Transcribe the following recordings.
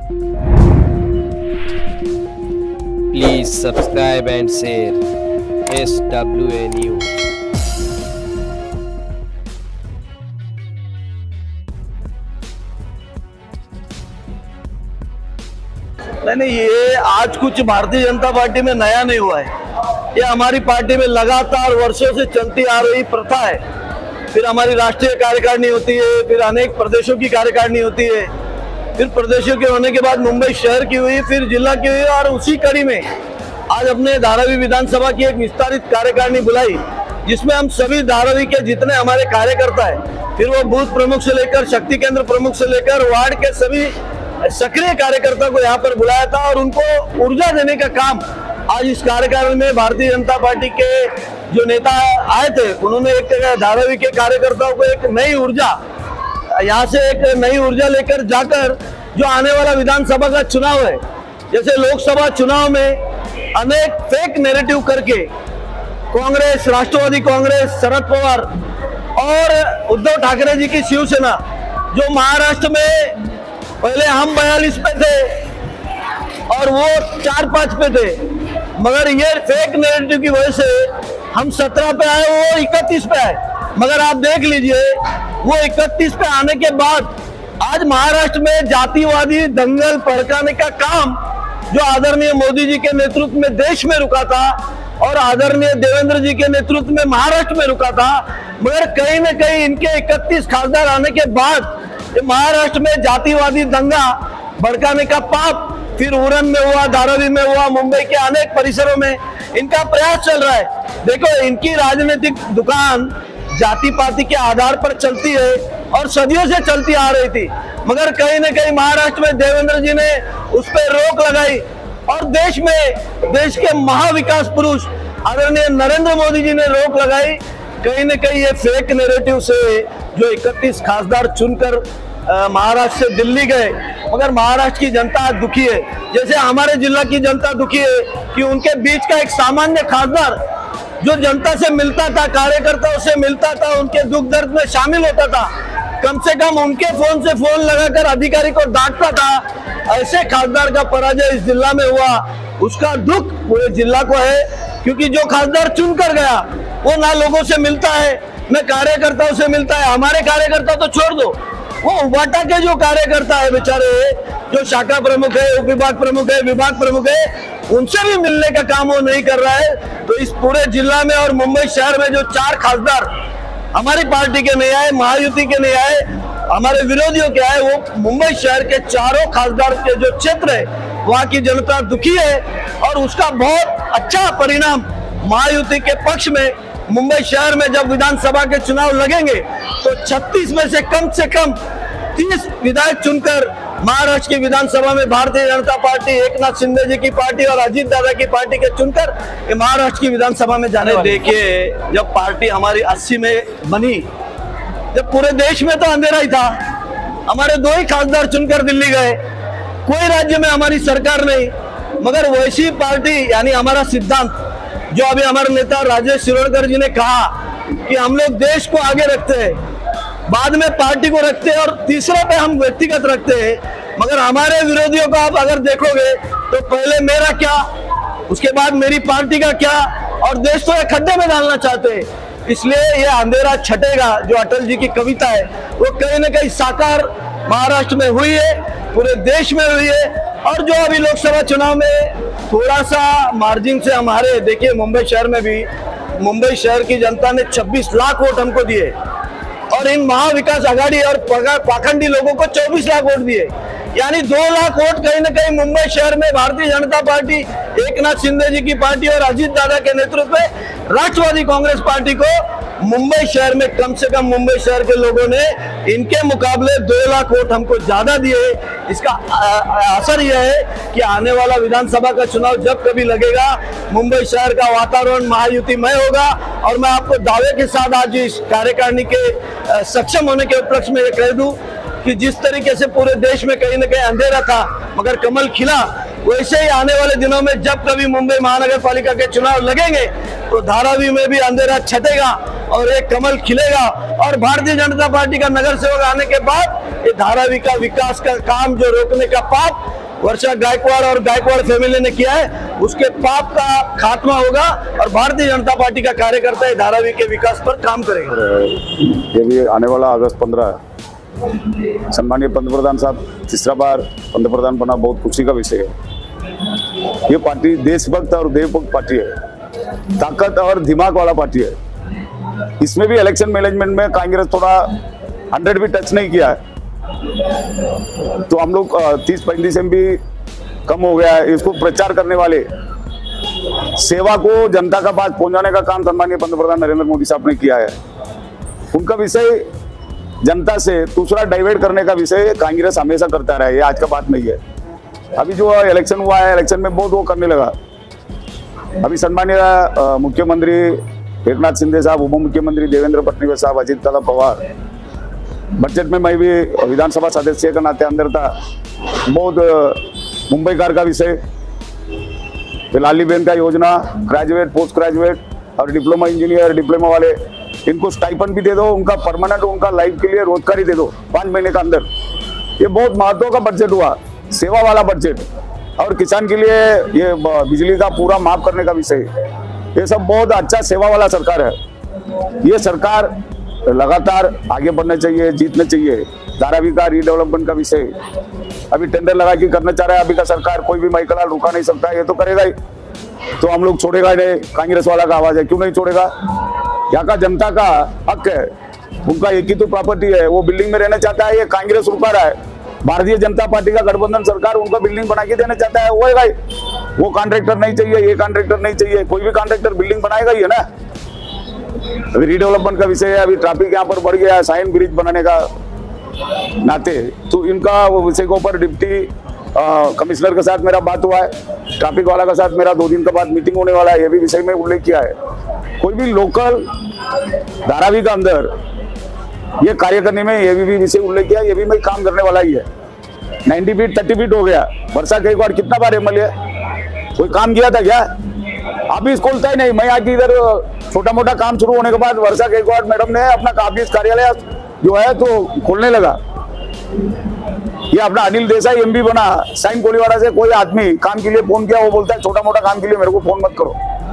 Please subscribe and share SWA News. नहीं, ये आज कुछ भारतीय जनता पार्टी में नया नहीं हुआ है। ये हमारी पार्टी में लगातार वर्षों से चलती आ रही प्रथा है। फिर हमारी राष्ट्रीय कार्यकारिणी होती है, फिर अनेक प्रदेशों की कार्यकारिणी होती है, फिर प्रदेशों के होने के बाद मुंबई शहर की हुई, फिर जिला की हुई, और उसी कड़ी में आज अपने धारावी विधानसभा की एक विस्तारित कार्यकारिणी बुलाई, जिसमें हम सभी धारावी के जितने हमारे कार्यकर्ता है, फिर वो बूथ प्रमुख से लेकर शक्ति केंद्र प्रमुख से लेकर वार्ड के सभी सक्रिय कार्यकर्ता को यहाँ पर बुलाया था और उनको ऊर्जा देने का काम आज इस कार्यकारिणी में भारतीय जनता पार्टी के जो नेता आए थे, उन्होंने एक धारावी के कार्यकर्ताओं को एक नई ऊर्जा, यहाँ से एक नई ऊर्जा लेकर जाकर जो आने वाला विधानसभा का चुनाव है, जैसे लोकसभा चुनाव में अनेक फेक नैरेटिव करके कांग्रेस, राष्ट्रवादी कांग्रेस, शरद पवार और उद्धव ठाकरे जी की शिवसेना जो महाराष्ट्र में पहले हम 42 पे थे और वो 4-5 पे थे, मगर ये फेक नैरेटिव की वजह से हम 17 पे आए, वो 31 पे आए। मगर आप देख लीजिए, वो 31 पे आने के बाद आज महाराष्ट्र में जातिवादी दंगल भड़काने का काम जो आदरणीय मोदी जी के नेतृत्व में देश में रुका था और आदरणीय देवेंद्र जी के नेतृत्व में महाराष्ट्र में रुका था, मगर कहीं न कहीं इनके 31 खासदार आने के बाद महाराष्ट्र में जातिवादी दंगा भड़काने का पाप फिर उरण में हुआ, धारावी में हुआ, मुंबई के अनेक परिसरों में इनका प्रयास चल रहा है। देखो, इनकी राजनीतिक दुकान जाति पाति के आधार पर चलती है और सदियों से चलती आ रही थी, मगर कहीं न कहीं महाराष्ट्र में देवेंद्र जी ने उस पर रोक लगाई और देश के महाविकास पुरुष आदरणीय नरेंद्र मोदी जी ने रोक लगाई। कहीं न कहीं ये फेक नैरेटिव से जो 31 खासदार चुनकर महाराष्ट्र से दिल्ली गए, मगर महाराष्ट्र की जनता दुखी है। जैसे हमारे जिला की जनता दुखी है कि उनके बीच का एक सामान्य खासदार जो जनता से मिलता था, कार्यकर्ताओं से मिलता था, उनके दुख दर्द में शामिल होता था, कम से कम उनके फोन से फोन लगाकर अधिकारी को डांटता था, ऐसे खासदार का पराजय इस जिला में हुआ। उसका दुख पूरे जिला को है, क्योंकि जो खासदार चुन कर गया वो ना लोगों से मिलता है, न कार्यकर्ताओं से मिलता है। हमारे कार्यकर्ता तो छोड़ दो, वो उबाटा के जो कार्यकर्ता है बेचारे, जो शाखा प्रमुख है, उप विभाग प्रमुख है, विभाग प्रमुख है, उनसे भी मिलने का काम वो नहीं कर रहा है। तो इस पूरे जिला में और मुंबई शहर में जो 4 खासदार हमारी पार्टी के नहीं आए, महायुति के नहीं आए, हमारे विरोधियों के आए, वो मुंबई शहर के चारों खासदार के जो क्षेत्र है वहाँ की जनता दुखी है और उसका बहुत अच्छा परिणाम महायुति के पक्ष में मुंबई शहर में जब विधानसभा के चुनाव लगेंगे तो 36 में से कम 30 विधायक चुनकर महाराष्ट्र की विधानसभा में भारतीय जनता पार्टी, एकनाथ शिंदे जी की पार्टी और अजीत दादा की पार्टी के चुनकर ये महाराष्ट्र की विधानसभा में जाने। देखिए, जब पार्टी हमारी 80 में बनी, जब पूरे देश में तो अंधेरा ही था, हमारे 2 ही खासदार चुनकर दिल्ली गए, कोई राज्य में हमारी सरकार नहीं, मगर वैसी पार्टी यानी हमारा सिद्धांत जो अभी हमारे नेता राजेश शिरोडकर जी ने कहा कि हम लोग देश को आगे रखते हैं, बाद में पार्टी को रखते हैं और तीसरे पे हम व्यक्तिगत रखते हैं। मगर हमारे विरोधियों को आप अगर देखोगे तो पहले मेरा क्या, उसके बाद मेरी पार्टी का क्या, और देश को एक खड्डे में डालना चाहते हैं। इसलिए ये अंधेरा छटेगा जो अटल जी की कविता है वो कहीं न कहीं साकार महाराष्ट्र में हुई है, पूरे देश में हुई है। और जो अभी लोकसभा चुनाव में थोड़ा सा मार्जिन से हमारे, देखिए मुंबई शहर में भी, मुंबई शहर की जनता ने 26 लाख वोट हमको दिए और इन महाविकास आघाड़ी और पाखंडी लोगों को 24 लाख वोट दिए, यानी 2 लाख वोट कहीं न कहीं मुंबई शहर में भारतीय जनता पार्टी, एकनाथ शिंदे जी की पार्टी और अजीत दादा के नेतृत्व में राष्ट्रवादी कांग्रेस पार्टी को मुंबई शहर में कम से कम मुंबई शहर के लोगों ने इनके मुकाबले 2 लाख वोट हमको ज्यादा दिए। इसका असर यह है कि आने वाला विधानसभा का चुनाव जब कभी लगेगा, मुंबई शहर का वातावरण महायुतिमय होगा। और मैं आपको दावे के साथ आज इस कार्यकारिणी के सक्षम होने के उपलक्ष्य में ये कह दूं कि जिस तरीके से पूरे देश में कहीं न कहीं अंधेरा था मगर कमल खिला, वैसे ही आने वाले दिनों में जब कभी मुंबई महानगर पालिका के चुनाव लगेंगे तो धारावी में भी अंधेरा छटेगा और एक कमल खिलेगा। और भारतीय जनता पार्टी का नगर सेवक आने के बाद ये धारावी का विकास का काम जो रोकने का पाप वर्षा गायकवाड़ और गायकवाड़ फैमिली ने किया है, उसके पाप का खात्मा होगा और भारतीय जनता पार्टी का कार्यकर्ता धारावी के विकास पर काम करेगा। ये भी आने वाला अगस्त 15 सम्मानीय पंतप्रधान साहब तीसरा बार पंतप्रधान बना, बहुत खुशी का विषय है। ये पार्टी देशभक्त और देवभक्त पार्टी है, ताकत और दिमाग वाला पार्टी है। इसमें भी इलेक्शन मैनेजमेंट में कांग्रेस थोड़ा 100 भी टच नहीं किया है, तो हम लोग 30-35 MB कम हो गया है। इसको प्रचार करने वाले सेवा को जनता का पास पहुंचाने का काम सम्मानीय पंतप्रधान नरेंद्र मोदी साहब ने किया है। उनका विषय जनता से दूसरा डाइवर्ट करने का विषय कांग्रेस हमेशा करता रहा है, ये आज का बात नहीं है। अभी जो इलेक्शन हुआ है, इलेक्शन में बहुत वो करने लगा। अभी सम्मानीय मुख्यमंत्री एकनाथ शिंदे साहब, उप मुख्यमंत्री देवेंद्र फडणवीस साहब, अजित दादा पवार, बजट में मैं भी विधानसभा सदस्य के नाते अंदर था। बहुत मुंबई कार का विषय, लाली बहन का योजना, ग्रेजुएट, पोस्ट ग्रेजुएट और डिप्लोमा इंजीनियर, डिप्लोमा वाले, इनको स्टाइपेंड भी दे दो, उनका परमानेंट, उनका लाइफ के लिए रोजगारी दे दो 5 महीने के अंदर। ये बहुत महत्व का बजट हुआ, सेवा वाला बजट। और किसान के लिए ये बिजली का पूरा माफ करने का विषय, ये सब बहुत अच्छा सेवा वाला सरकार है। ये सरकार लगातार आगे बढ़ना चाहिए, जीतना चाहिए। धारावी का रीडेवलपमेंट का विषय अभी टेंडर लगा के करना चाह रहा है अभी का सरकार, कोई भी महिकलाल रुका नहीं सकता, ये तो करेगा ही। तो हम लोग छोड़ेगा नहीं, कांग्रेस वाला का आवाज है, क्यों नहीं छोड़ेगा। यहाँ का जनता का हक है, उनका एक ही तो प्रॉपर्टी है, वो बिल्डिंग में रहना चाहता है, ये कांग्रेस रुका रहा है। भारतीय जनता पार्टी का गठबंधन सरकार उनका बिल्डिंग बना के देना चाहता है, वो है भाई। वो कॉन्ट्रैक्टर नहीं चाहिए, ये कॉन्ट्रैक्टर नहीं चाहिए, कोई भी कॉन्ट्रैक्टर बिल्डिंग बनाएगा ही है ना। अभी रीडेवलपमेंट का विषय है, अभी ट्रैफिक यहाँ पर बढ़ गया है साइन ब्रिज बनाने का नाते, तो इनका वो विषय के ऊपर डिप्टी कमिश्नर के साथ मेरा बात हुआ है, ट्रैफिक वाला के साथ मेरा 2 दिन के बाद मीटिंग होने वाला है, ये भी विषय में उल्लेख किया है। कोई भी लोकल धारावी का अंदर ये कार्य करने में ये भी विषय उल्लेख किया, ये भी मैं काम करने वाला ही है। 90 फीट 30 फीट हो गया, वर्षा के एक बार कितना बार MLA कोई काम किया था क्या? ऑफिस खोलता ही नहीं। मैं आके इधर छोटा मोटा काम शुरू होने के बाद वर्षा गायकवाड़ मैडम ने अपना ऑफिस कार्यालय जो है तो खोलने लगा। ये अपना अनिल देसाई MB बना, साइन कोलीवाड़ा से कोई आदमी काम के लिए फोन किया, वो बोलता है छोटा मोटा काम के लिए मेरे को फोन मत करो।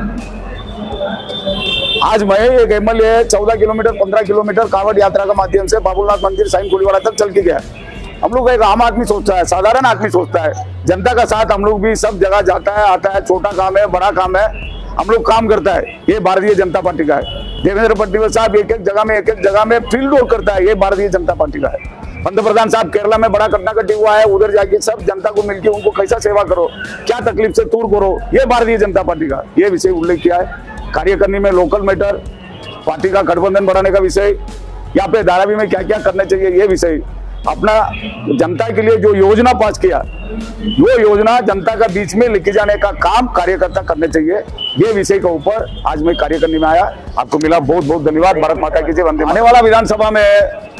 आज मैं एक MLA 14 किलोमीटर 15 किलोमीटर कांवड़ यात्रा के माध्यम से बाबुलनाथ मंदिर साइन कोलीवाड़ा तक चल के गया। हम लोग एक आम आदमी सोचता है, साधारण आदमी सोचता है, जनता का साथ हम लोग भी सब जगह जाता है, आता है, छोटा काम है, बड़ा काम है, हम लोग काम करता है। ये भारतीय जनता पार्टी का है। देवेंद्र फडणवीस साहब एक एक जगह में फील्ड वर्क करता है, ये भारतीय जनता पार्टी का है। पंतप्रधान साहब केरला में बड़ा कटनाकटी हुआ है, उधर जाके सब जनता को मिलकर उनको कैसा सेवा करो, क्या तकलीफ से दूर करो, ये भारतीय जनता पार्टी का ये विषय उल्लेख किया है। कार्य करने में लोकल मैटर, पार्टी का गठबंधन बढ़ाने का विषय, यहाँ पे धारावी में क्या क्या करना चाहिए, ये विषय, अपना जनता के लिए जो योजना पास किया, वो योजना जनता का बीच में लेके जाने का काम कार्यकर्ता करने चाहिए, ये विषय के ऊपर आज मैं कार्य करने में आया। आपको मिला बहुत बहुत धन्यवाद। भारत माता की जय, वंदे मातरम। आने वाला विधानसभा में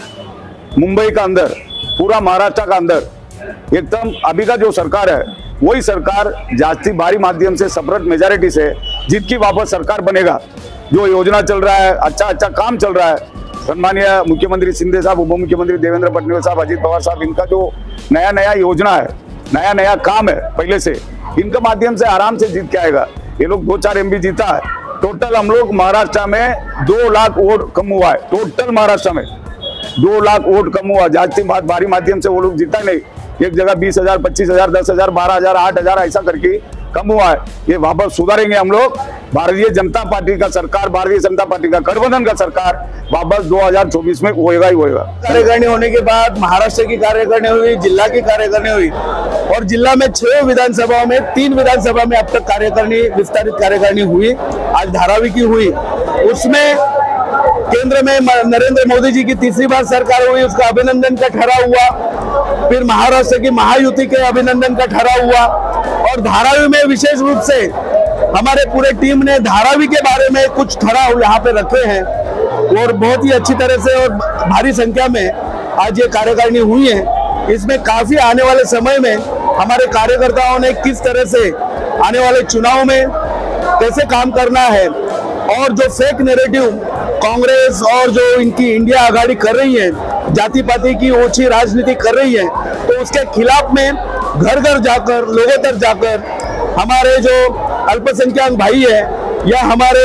मुंबई का अंदर, पूरा महाराष्ट्र का अंदर एकदम अभी का जो सरकार है वही सरकार जास्ती भारी माध्यम से सबरत मेजॉरिटी से जीत की वापस सरकार बनेगा। जो योजना चल रहा है, अच्छा काम चल रहा है, सम्मानीय मुख्यमंत्री शिंदे साहब, उप मुख्यमंत्री देवेंद्र फडणवीस साहब, अजित पवार साहब, इनका जो नया योजना है, नया काम है पहले से, इनके माध्यम से आराम से जीत के आएगा। ये लोग 2-4 MB जीता है। टोटल हम लोग महाराष्ट्र में 2 लाख वोट कम हुआ है, टोटल महाराष्ट्र में 2 लाख वोट कम हुआ। जाति भारी माध्यम से वो लोग जीता नहीं, एक जगह 20,000, 25,000, 10,000, 12,000, 8,000 ऐसा करके कम हुआ है। ये वापस सुधारेंगे हम लोग। भारतीय जनता पार्टी का सरकार, भारतीय जनता पार्टी का गठबंधन का सरकार वापस 2024 में होएगा ही होएगा। कार्यकारिणी होने के बाद महाराष्ट्र की कार्यकारिणी हुई, जिला की कार्यकारिणी हुई और जिला में 6 विधानसभाओं में 3 विधानसभा में अब तक कार्यकारिणी, विस्तारित कार्यकारिणी हुई। आज धारावी की हुई, उसमें केंद्र में नरेंद्र मोदी जी की तीसरी बार सरकार हुई, उसका अभिनंदन का ठहराव हुआ। फिर महाराष्ट्र की महायुति के अभिनंदन का ठहराव हुआ और धारावी में विशेष रूप से हमारे पूरे टीम ने धारावी के बारे में कुछ ठहराव यहाँ पे रखे हैं और बहुत ही अच्छी तरह से और भारी संख्या में आज ये कार्यकारिणी हुई है। इसमें काफी आने वाले समय में हमारे कार्यकर्ताओं ने किस तरह से आने वाले चुनाव में कैसे काम करना है और जो फेक नैरेटिव कांग्रेस और जो इनकी इंडिया आघाड़ी कर रही है, जाति पाति की ओछी राजनीति कर रही है, तो उसके खिलाफ में घर घर जाकर, लोगों तक जाकर हमारे जो अल्पसंख्यक भाई है या हमारे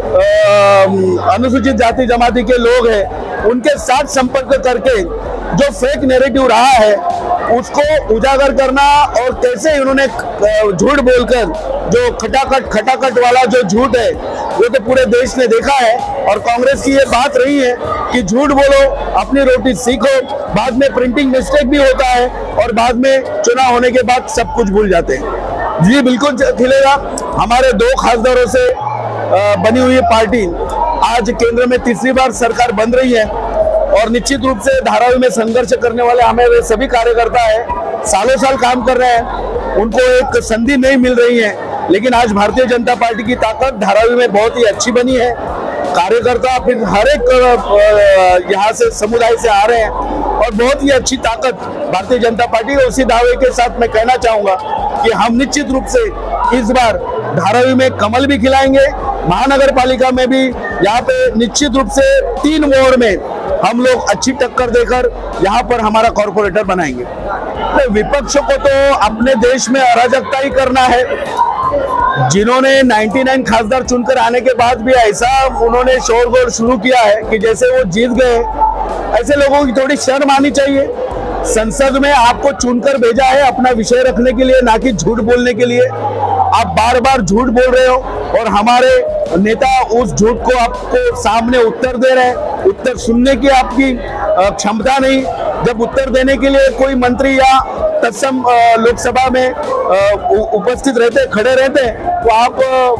अनुसूचित जाति जमाती के लोग हैं, उनके साथ संपर्क करके जो फेक नैरेटिव रहा है उसको उजागर करना, और कैसे इन्होंने झूठ बोलकर जो खटाखट वाला जो झूठ है वो तो पूरे देश ने देखा है। और कांग्रेस की ये बात रही है कि झूठ बोलो, अपनी रोटी सीखो, बाद में प्रिंटिंग मिस्टेक भी होता है और बाद में चुनाव होने के बाद सब कुछ भूल जाते हैं। जी बिल्कुल खिलेगा। हमारे 2 खासदारों से बनी हुई पार्टी आज केंद्र में तीसरी बार सरकार बन रही है, और निश्चित रूप से धारावी में संघर्ष करने वाले हमारे सभी कार्यकर्ता है, सालों साल काम कर रहे हैं, उनको एक संधि नहीं मिल रही है, लेकिन आज भारतीय जनता पार्टी की ताकत धारावी में बहुत ही अच्छी बनी है। कार्यकर्ता फिर हर एक यहाँ से समुदाय से आ रहे हैं और बहुत ही अच्छी ताकत भारतीय जनता पार्टी। उसी दावे के साथ मैं कहना चाहूंगा कि हम निश्चित रूप से इस बार धारावी में कमल भी खिलाएंगे, महानगर पालिका में भी यहाँ पे निश्चित रूप से 3 वार्ड में हम लोग अच्छी टक्कर देकर यहाँ पर हमारा कॉर्पोरेटर बनाएंगे। तो विपक्ष को तो अपने देश में अराजकता ही करना है। जिन्होंने 99 खासदार चुनकर आने के बाद भी ऐसा उन्होंने शोरगुल शुरू किया है कि जैसे वो जीत गए, ऐसे लोगों की थोड़ी शर्म आनी चाहिए। संसद में आपको चुनकर भेजा है अपना विषय रखने के लिए, ना कि झूठ बोलने के लिए। आप बार बार झूठ बोल रहे हो और हमारे नेता उस झूठ को आपको सामने उत्तर दे रहे हैं। उत्तर सुनने की आपकी क्षमता नहीं। जब उत्तर देने के लिए कोई मंत्री या तत्सम लोकसभा में उपस्थित रहते, खड़े रहते हैं, तो आप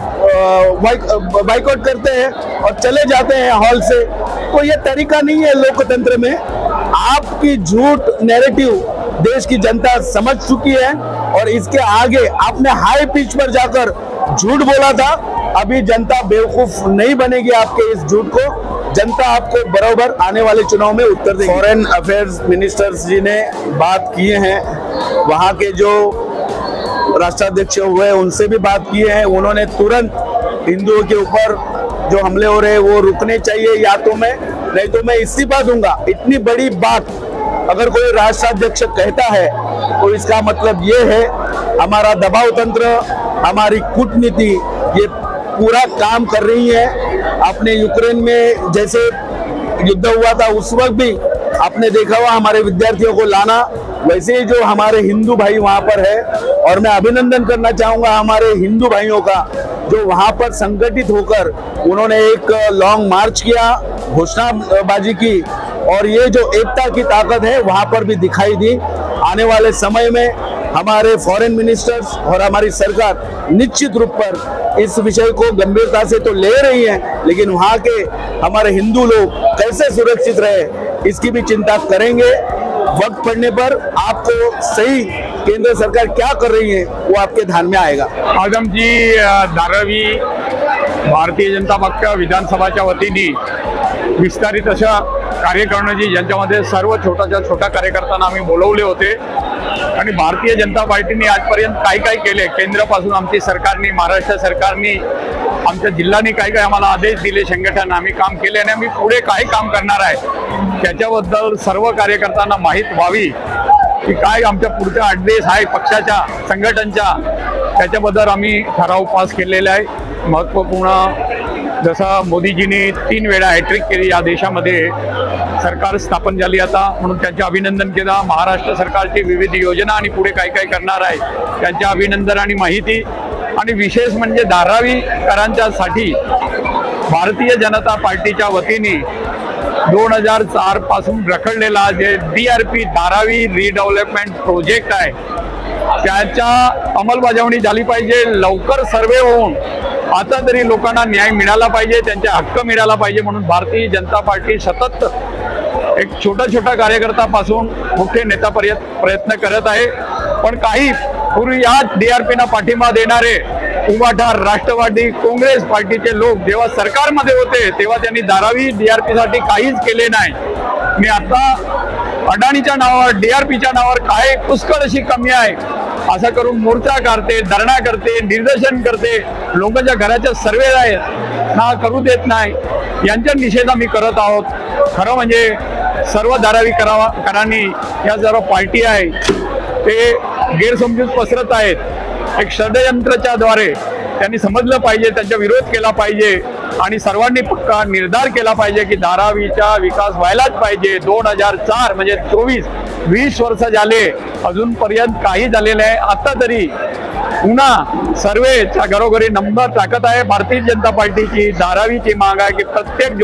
बाइकआउट करते हैं और चले जाते हैं हॉल से। तो ये तरीका नहीं है लोकतंत्र में। आपकी झूठ नैरेटिव देश की जनता समझ चुकी है और इसके आगे आपने हाई पिच पर जाकर झूठ बोला था। अभी जनता बेवकूफ नहीं बनेगी आपके इस झूठ को। जनता आपको बराबर आने वाले चुनाव में उत्तर देगी। फॉरेन अफेयर्स मिनिस्टर्स जी ने बात किए हैं, वहाँ के जो राष्ट्राध्यक्ष हुए उनसे भी बात किए हैं। उन्होंने तुरंत हिंदुओं के ऊपर जो हमले हो रहे हैं वो रुकने चाहिए, या तो मैं नहीं तो मैं इस्तीफा दूंगा। इतनी बड़ी बात अगर कोई राष्ट्राध्यक्ष कहता है तो इसका मतलब ये है हमारा दबाव तंत्र, हमारी कूटनीति ये पूरा काम कर रही है। आपने यूक्रेन में जैसे युद्ध हुआ था उस वक्त भी आपने देखा हुआ हमारे विद्यार्थियों को लाना, वैसे ही जो हमारे हिंदू भाई वहां पर है, और मैं अभिनंदन करना चाहूंगा हमारे हिंदू भाइयों का जो वहां पर संगठित होकर उन्होंने एक लॉन्ग मार्च किया, घोषणाबाजी की, और ये जो एकता की ताकत है वहां पर भी दिखाई दी। आने वाले समय में हमारे फॉरेन मिनिस्टर्स और हमारी सरकार निश्चित रूप पर इस विषय को गंभीरता से तो ले रही है, लेकिन वहाँ के हमारे हिंदू लोग कैसे सुरक्षित रहे इसकी भी चिंता करेंगे। वक्त पड़ने पर आपको सही केंद्र सरकार क्या कर रही है वो आपके ध्यान में आएगा। आदम जी, धारावी भारतीय जनता पक्ष विधानसभाच्या वतीने विस्तारित अशा कार्यकर्त्यांची ज्यांच्यामध्ये सर्व छोट्या कार्यकर्त्यांना आम्ही बोलवले होते आणि भारतीय जनता पार्टीने आजपर्यंत काय काय केले, केंद्रापासून आमची सरकारने, महाराष्ट्र सरकारने, आमच्या जिल्ह्याने काय काय आम्हाला आदेश दिले, संघटना आम्ही काम केले आणि आम्ही पुढे काय काम करणार आहे त्याच्याबद्दल सर्व कार्यकर्त्यांना माहीत व्हावी की काय आमच्या पुढचा ॲड्रेस आहे पक्षाच्या, संघटनांच्या, त्याच्याबद्दल आम्ही ठराव पास केलेला आहे। महत्त्वपूर्ण जसं मोदीजींनी 3 वेळा हॅट्रिक केली या देशामध्ये, सरकार स्थापन झाली आता, म्हणून त्यांचे अभिनंदन केला। महाराष्ट्र सरकारची विविध योजना आणि पुढे काय काय करणार आहे त्यांचे अभिनंदन आणि माहिती, आणि विशेष म्हणजे धारावीकरांच्यासाठी भारतीय जनता पार्टीच्या वतीने 2004 पासून रखडलेला जे DRP धारावी रिडेव्हलपमेंट प्रोजेक्ट आहे त्याच्या अंमलबजावणी झाली पाहिजे। लवकर सर्वे होऊन आता तरी लोकांना न्याय मिळाला पाहिजे, त्यांचे हक्क मिळाला पाहिजे, म्हणून भारतीय जनता पार्टी सतत एक छोटा कार्यकर्त्यापासून मुख्य नेत्यापर्यंत प्रयत्न करत आहे। पण काही पूर्वी या DRPना पाठिंबा देणारे उभाठार राष्ट्रवादी काँग्रेस पार्टीचे लोक जेव्हा सरकारमध्ये होते तेव्हा त्यांनी धारावी DRPसाठी काहीच केले नाही। मी आता अडाणीच्या नावावर DRPच्या नावावर काय पुष्कळ अशी कमी आहे असं करून मोर्चा करते, धरणा करते, निर्देशन करते, लोकांच्या घराच्या सर्वे आहेत, ना करू देत नाही, यांच्या निषेध आम्ही करत आहोत. खरं म्हणजे सर्व धारावीकरांनी या सर्व पार्टी आहे ते गैरसमजूत पसरत आहेत. एक षडयंत्राच्या द्वारे त्यांनी समजलं पाहिजे, त्यांचा विरोध केला पाहिजे आणि सर्वांनी पक्का निर्धार केला पाहिजे की धारावीचा विकास व्हायलाच पाहिजे. 2004 म्हणजे 20 वर्ष झाले, अजूनपर्यंत काही झाले नाही. आता तरी पुन्हा सर्वेच्या घरोघरी नंबर टाकत आहे भारतीय जनता पार्टीची. धारावीची माग आहे की प्रत्येक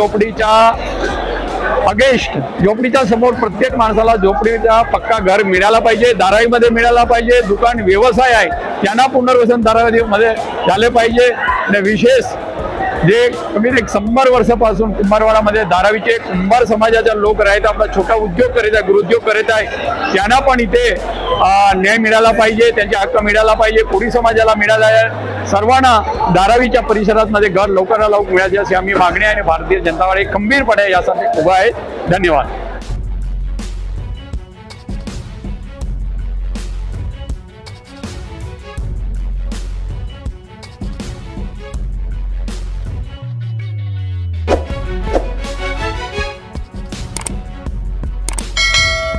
झोपडीच्या समोर प्रत्येक माणसाला झोपडीचा पक्का घर मिळाला पाहिजे, धारावीमध्ये मिळाला पाहिजे. दुकान व्यवसाय आहे त्यांना पुनर्वसन धारावीमध्ये झाले पाहिजे. आणि विशेष जे कमीत 100 वर्षापासून कुंभारवाडामध्ये धारावीचे कुंभार समाजाचे लोक राहत, आपला छोटा उद्योग करीत आहे, गृहोद्योग करीत आहे, त्यांना पण इथे न्याय मिळाला पाहिजे, त्यांचे हक्क मिळाला पाहिजे. कोळी समाजाला मिळाला आहे. सर्वांना धारावीच्या परिसरात मध्ये घर लवकरात लवकर मिळायचे अशी आम्ही मागणी आहे आणि भारतीय जनता पार्टी खंबीरपणे यासाठी उभा आहे. धन्यवाद.